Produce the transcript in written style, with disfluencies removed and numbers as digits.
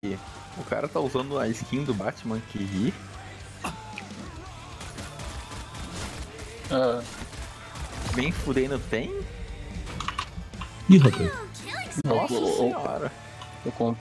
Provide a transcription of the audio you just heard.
O cara tá usando a skin do Batman que ri. Bem fudendo tem? Ih, rapaz. Nossa senhora. Eu